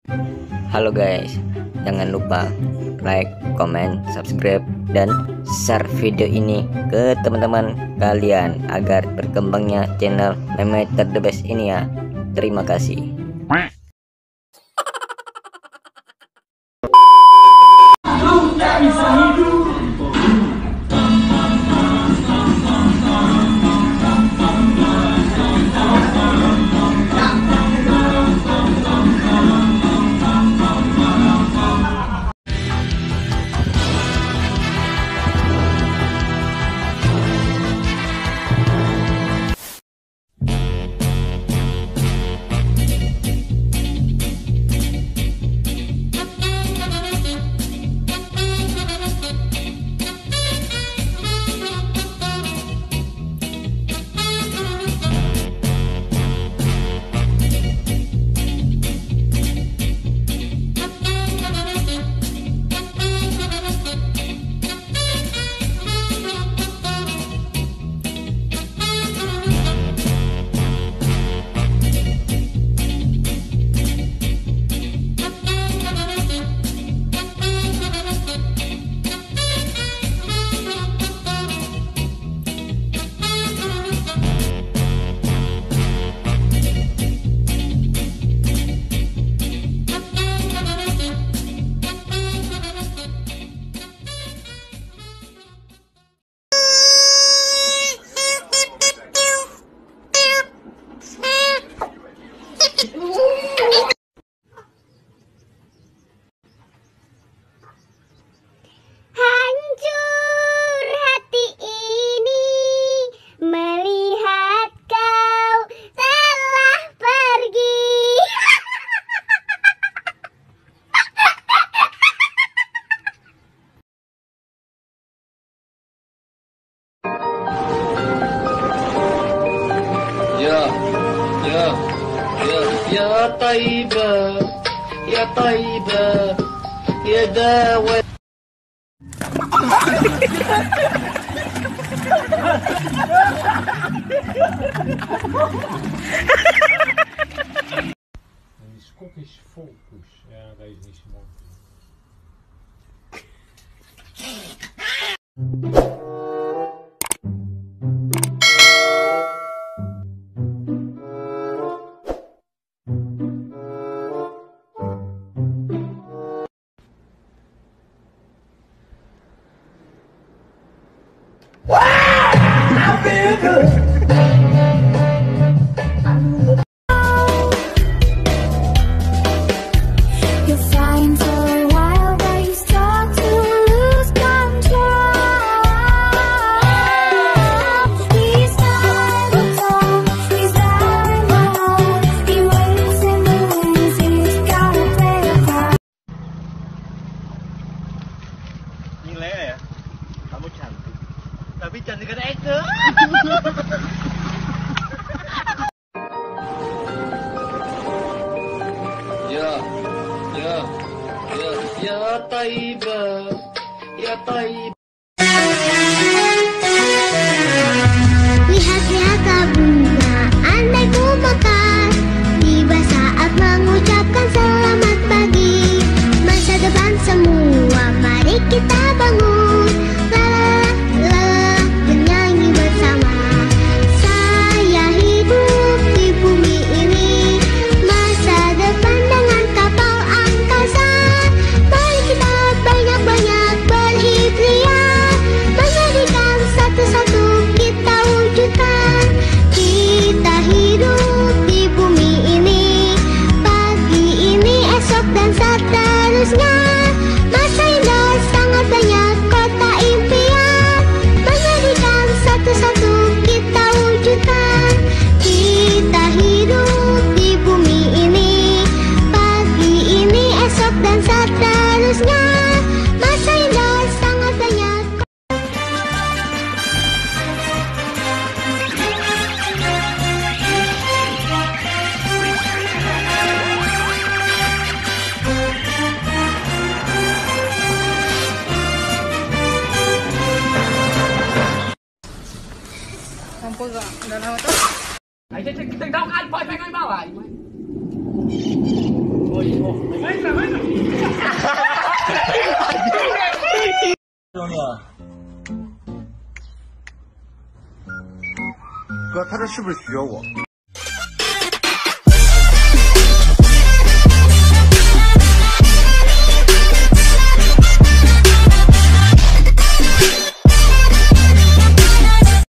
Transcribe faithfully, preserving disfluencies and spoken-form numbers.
Halo guys, jangan lupa like, comment, subscribe, dan share video ini ke teman-teman kalian agar berkembangnya channel Memeter The Best ini ya. Terima kasih. Hancur hati ini melihat kau telah pergi. Ya, ya, ya, ya Taibah, ya Taibah, ya Dawah. Skottisch Folkpoes. Ja, deze is niet zo mooi. You're flying for a while, but you start to lose control. He's not at all, he's there in my heart. He waits in the wings, he's gotta play a part. Nilai ya, kamu cantik, tapi cantik kan itu. Ya, ya, ya, ya Taibah, ya Taibah. Lihat-lihat bunga, andai ku mekar, tiba saat mengucapkan selamat pagi. Masa depan semua, mari kita bangun. La la la, bernyanyi bersama. Saya hidup di bumi ini, masa depan dengan kapal angkasa. Mari kita banyak-banyak berikhtiar, menjadikan satu-satu kita wujudkan. Kita hidup di bumi ini, pagi ini, esok dan seterusnya. Masa indah sangat banyak kota impian, menjadikan satu-satu kita wujudkan. Kita hidup di bumi ini, pagi ini, esok dan seterusnya. Masa indah sangat banyak. Mampu gak? Udah lama tuh. Ayo kita tahu kan, pakai pakai bawah. Oh, iya, oh, 哥，他这是不是学我？